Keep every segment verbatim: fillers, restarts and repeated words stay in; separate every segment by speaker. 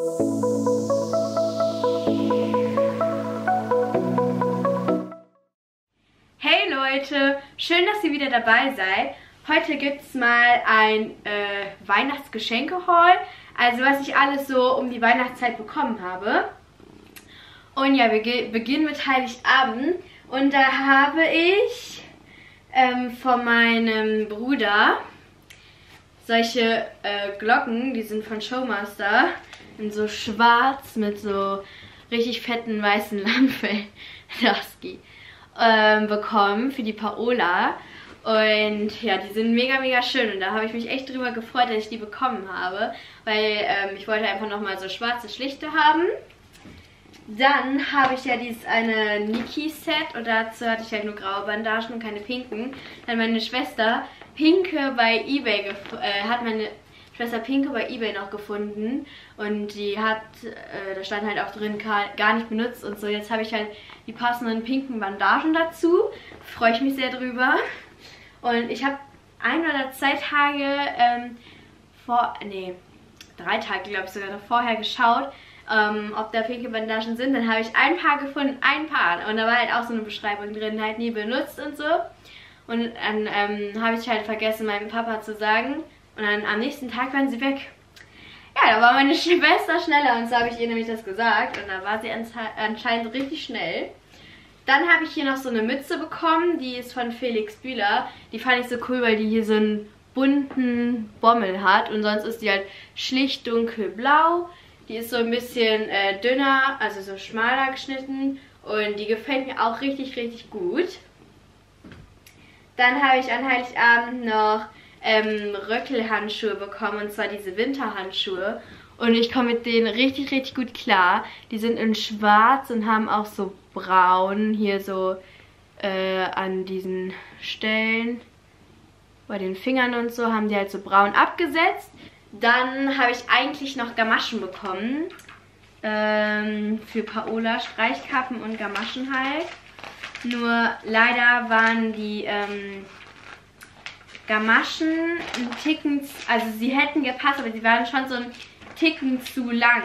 Speaker 1: Hey Leute, schön, dass ihr wieder dabei seid. Heute gibt es mal ein äh, Weihnachtsgeschenke-Haul, also was ich alles so um die Weihnachtszeit bekommen habe. Und ja, wir beginnen mit Heiligabend und da habe ich ähm, von meinem Bruder solche äh, Glocken, die sind von Showmaster, in so schwarz mit so richtig fetten weißen Lampen, ähm, bekommen für die Paola. Und ja, die sind mega, mega schön und da habe ich mich echt drüber gefreut, dass ich die bekommen habe, weil ähm, ich wollte einfach nochmal so schwarze Schlichte haben. Dann habe ich ja dieses eine Niki-Set und dazu hatte ich halt nur graue Bandagen und keine pinken. Dann meine Schwester pinke bei eBay, äh, hat meine Schwester pinke bei eBay noch gefunden und die hat, äh, da stand halt auch drin, gar nicht benutzt und so. Jetzt habe ich halt die passenden pinken Bandagen dazu, freue ich mich sehr drüber. Und ich habe ein oder zwei Tage ähm, vor, nee, drei Tage glaube ich sogar noch vorher geschaut, ähm, ob da pinke Bandagen sind. Dann habe ich ein Paar gefunden, ein Paar. Und da war halt auch so eine Beschreibung drin, halt nie benutzt und so. Und dann ähm, habe ich halt vergessen, meinem Papa zu sagen. Und dann am nächsten Tag waren sie weg. Ja, da war meine Schwester schneller und so habe ich ihr nämlich das gesagt. Und da war sie anscheinend richtig schnell. Dann habe ich hier noch so eine Mütze bekommen, die ist von Felix Bühler. Die fand ich so cool, weil die hier so einen bunten Bommel hat. Und sonst ist die halt schlicht dunkelblau. Die ist so ein bisschen äh, dünner, also so schmaler geschnitten. Und die gefällt mir auch richtig, richtig gut. Dann habe ich an Heiligabend noch ähm, Röckelhandschuhe bekommen. Und zwar diese Winterhandschuhe. Und ich komme mit denen richtig, richtig gut klar. Die sind in schwarz und haben auch so braun hier so äh, an diesen Stellen. Bei den Fingern und so haben die halt so braun abgesetzt. Dann habe ich eigentlich noch Gamaschen bekommen. Ähm, für Paola, Streichkappen und Gamaschen halt. Nur leider waren die ähm, Gamaschen ein Ticken, also sie hätten gepasst, aber sie waren schon so ein Ticken zu lang.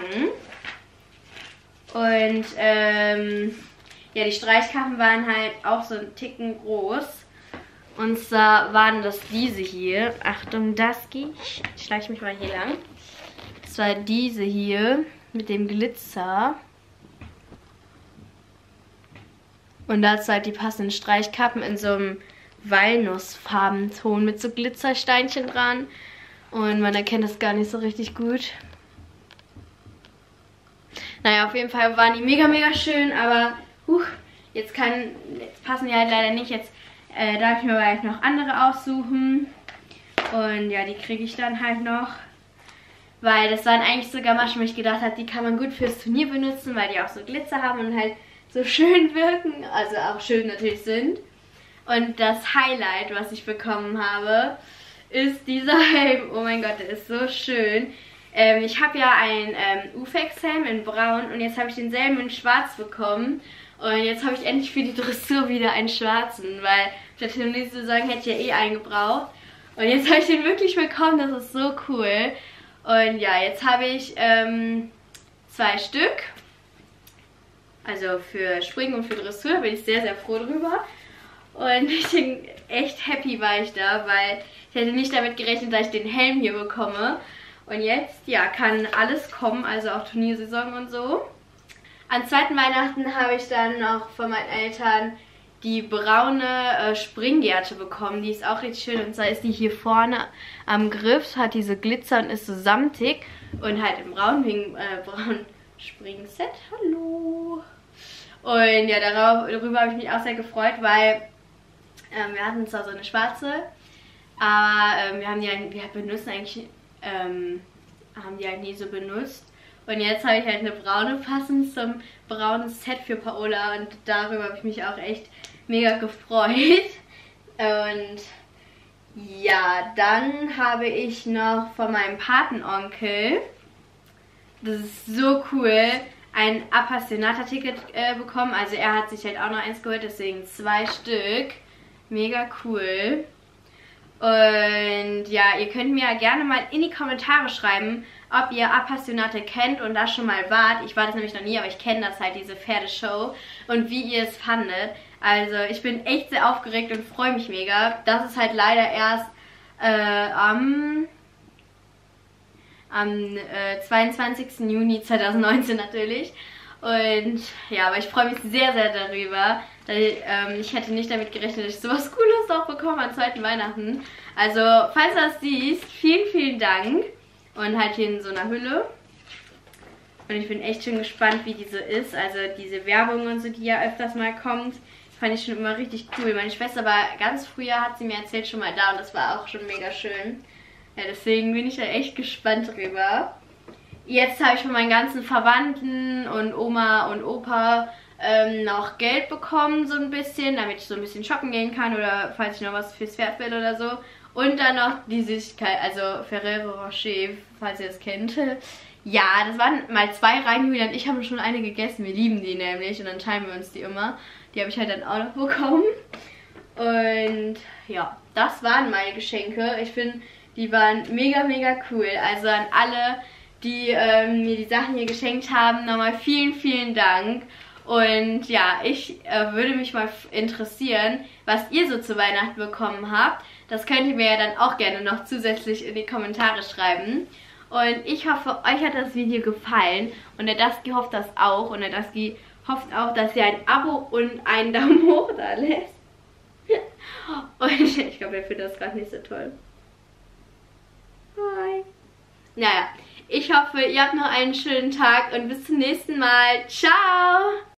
Speaker 1: Und ähm, ja, die Streichkappen waren halt auch so ein Ticken groß. Und zwar waren das diese hier. Achtung, das geht. Ich schleiche mich mal hier lang. Das war diese hier mit dem Glitzer. Und dazu halt die passenden Streichkappen in so einem Walnussfarbenton mit so Glitzersteinchen dran. Und man erkennt das gar nicht so richtig gut. Naja, auf jeden Fall waren die mega, mega schön, aber huch, jetzt, kann, jetzt passen die halt leider nicht. Jetzt äh, darf ich mir vielleicht noch andere aussuchen. Und ja, die kriege ich dann halt noch. Weil das waren eigentlich so Gamaschen, wo ich gedacht habe, die kann man gut fürs Turnier benutzen, weil die auch so Glitzer haben und halt so schön wirken. Also auch schön natürlich sind. Und das Highlight, was ich bekommen habe, ist dieser Helm. Oh mein Gott, der ist so schön. Ähm, ich habe ja einen ähm, Ufex-Helm in braun und jetzt habe ich denselben in schwarz bekommen. Und jetzt habe ich endlich für die Dressur wieder einen schwarzen, weil auf der Turniersaison hätte ich ja eh einen gebraucht. Und jetzt habe ich den wirklich bekommen, das ist so cool. Und ja, jetzt habe ich ähm, zwei Stück. Also für Springen und für Dressur bin ich sehr, sehr froh drüber. Und ich bin echt happy war ich da, weil ich hätte nicht damit gerechnet, dass ich den Helm hier bekomme. Und jetzt, ja, kann alles kommen, also auch Turniersaison und so. An zweiten Weihnachten habe ich dann noch von meinen Eltern die braune äh, Springgerte bekommen. Die ist auch richtig schön. Und zwar ist die hier vorne am Griff, hat diese Glitzer und ist so samtig. Und halt im braun wegen äh, braun Springset. Hallo! Und ja, darauf, darüber habe ich mich auch sehr gefreut, weil ähm, wir hatten zwar so eine schwarze, aber ähm, wir haben die halt, wir benutzen eigentlich, ähm, haben die halt nie so benutzt. Und jetzt habe ich halt eine braune passend zum braunen Set für Paola und darüber habe ich mich auch echt mega gefreut. Und ja, dann habe ich noch von meinem Patenonkel, das ist so cool, ein Appassionata-Ticket äh, bekommen. Also er hat sich halt auch noch eins geholt, deswegen zwei Stück. Mega cool. Und ja, ihr könnt mir ja gerne mal in die Kommentare schreiben, ob ihr Appassionate kennt und da schon mal wart. Ich war das nämlich noch nie, aber ich kenne das halt, diese Pferdeshow. Und wie ihr es fandet. Also ich bin echt sehr aufgeregt und freue mich mega. Das ist halt leider erst äh, am, am äh, zweiundzwanzigsten Juni zweitausendneunzehn natürlich. Und ja, aber ich freue mich sehr, sehr darüber. Weil, ähm, ich hätte nicht damit gerechnet, dass ich sowas Cooles auch bekomme an zweiten Weihnachten. Also, falls du das siehst, vielen, vielen Dank. Und halt hier in so einer Hülle. Und ich bin echt schon gespannt, wie diese ist. Also diese Werbung und so, die ja öfters mal kommt, fand ich schon immer richtig cool. Meine Schwester war ganz früher, hat sie mir erzählt, schon mal da und das war auch schon mega schön. Ja, deswegen bin ich da echt gespannt drüber. Jetzt habe ich von meinen ganzen Verwandten und Oma und Opa ähm, noch Geld bekommen, so ein bisschen, damit ich so ein bisschen shoppen gehen kann oder falls ich noch was fürs Pferd will oder so. Und dann noch die Süßigkeit, also Ferrero Rocher, falls ihr das kennt. Ja, das waren mal zwei rein, Julia und ich haben schon eine gegessen. Wir lieben die nämlich und dann teilen wir uns die immer. Die habe ich halt dann auch noch bekommen. Und ja, das waren meine Geschenke. Ich finde, die waren mega, mega cool. Also an alle, die ähm, mir die Sachen hier geschenkt haben, nochmal vielen, vielen Dank. Und ja, ich äh, würde mich mal interessieren, was ihr so zu Weihnachten bekommen habt. Das könnt ihr mir ja dann auch gerne noch zusätzlich in die Kommentare schreiben. Und ich hoffe, euch hat das Video gefallen. Und der Daski hofft das auch. Und der Daski hofft auch, dass ihr ein Abo und einen Daumen hoch da lässt. Und ich glaube, er findet das gerade nicht so toll. Hi. Naja, ich hoffe, ihr habt noch einen schönen Tag und bis zum nächsten Mal. Ciao!